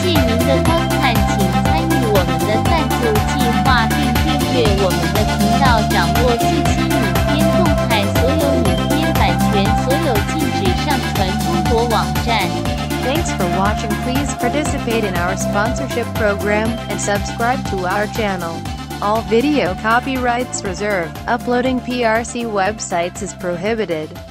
谢您的观看，请参与我们的赞助计划并订阅我们的频道，掌握最新影片动态。所有影片版权所有禁止上传中国网站。 Thanks for watching. Please participate in our sponsorship program and subscribe to our channel. All video copyrights reserved. Uploading PRC websites is prohibited.